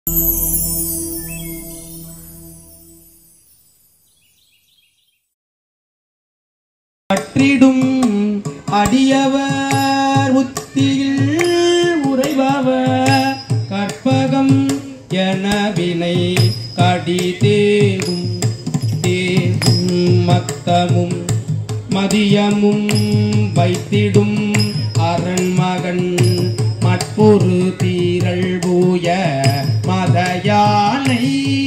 பற்றிடும் அடியவர் உத்தியில் உறைபவர் கற்பகம் என வினை கடி தேகும் மத்தமும் மதியமும் வைத்திடும் அரண்மகன் மற்பொரு தீரள் பூய மதயானை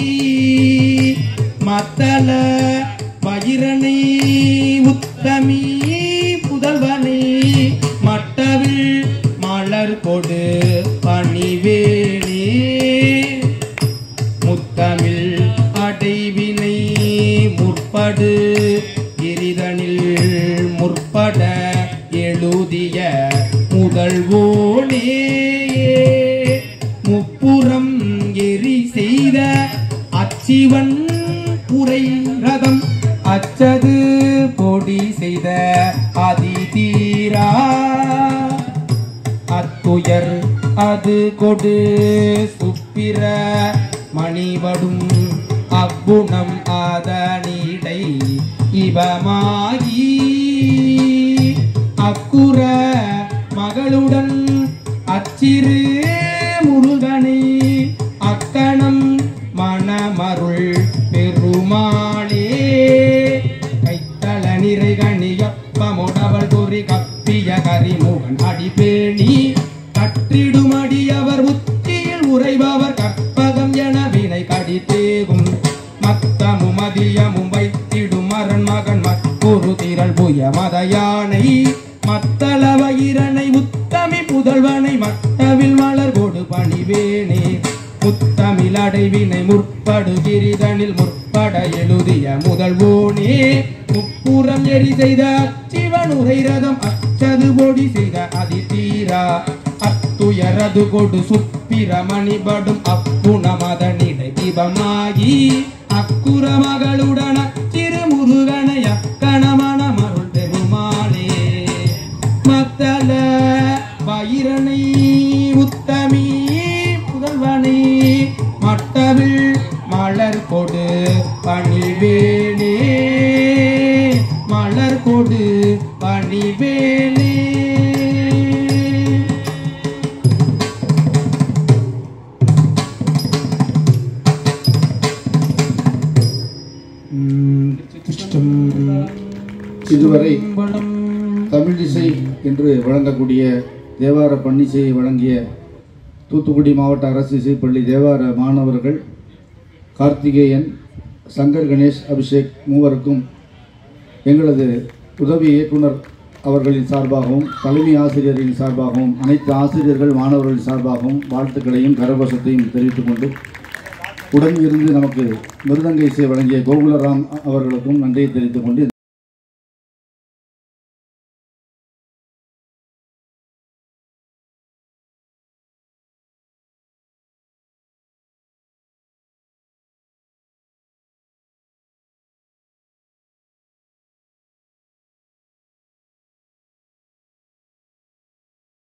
மத்தள வயிரனை உத்தமி புதல்வனை மட்டவில் மலர் கொடு பணிவேணே முத்தமிழ் அடைவினை முற்படு கிரிதனில் முற்பட எழுதிய முதல்வோனே முப்புறம் எரி செய்த அச்சிவன் புரை ரதம் அச்சது பொடி செய்த அதிதீரா அத்துயர் அது கொடு சுப்பிர மணிவடும் அக்குணம் அதனிடை இவமாகி அக்குற மகளுடன் அச்சிறு முருகனை அக்கணம் மணமருள் பெருமாளே கைத்தள நிறை கணியப்பமுடவள் குறி கப்பிய கரிமுகன் அடிபேணி கற்றிடும் அடியவர் உத்தியில் உறைபவர் கற்பகம் என வினை கடி தேகும் மத்தமும் மதியமும் வைத்திடும் அரண்மகன் மற்றொரு திரள் புய மதயானை மத்தள வயிரனை உத்தமி புதல்வனை மட்டவில் மலர் கொடு பணிவேனே முத்தமிழ் அடைவினை முற்படு கிரிதனில் முற்பட எழுதிய முதல்வோனே முப்புறம் எரி செய்த அச்சிவன் உரை ரதம் அச்சது பொடி செய்த அதிதீரா அத்துயரது கொடு சுப்பிர மணிபடும் அப்புணமதனிடை தீபமாகி அக்குற மகளுடன் சிறு முருகனை அக்கணமன மருள் பெருமாளே மத்தள வயிரனை உத்தமி புதல்வனை மட்டவில் மலர் கொடு பணிவேனே மலர் கொடு பணிவேனே. இதுவரை தமிழிசை என்று வழங்கக்கூடிய தேவார பன்னிசையை வழங்கிய தூத்துக்குடி மாவட்ட அரசு இசைப்பள்ளி தேவார மாணவர்கள் கார்த்திகேயன், சங்கர் கணேஷ், அபிஷேக் மூவருக்கும் எங்களது உதவி இயக்குனர் அவர்களின் சார்பாகவும் தலைமை ஆசிரியர்களின் சார்பாகவும் அனைத்து ஆசிரியர்கள் மாணவர்களின் சார்பாகவும் வாழ்த்துக்களையும் கரகோஷத்தையும் தெரிவித்துக் கொண்டு உடன் இருந்து நமக்கு மிருதங்க இசை வழங்கிய கோகுலராம் அவர்களுக்கும் நன்றியை தெரிவித்துக் கொண்டு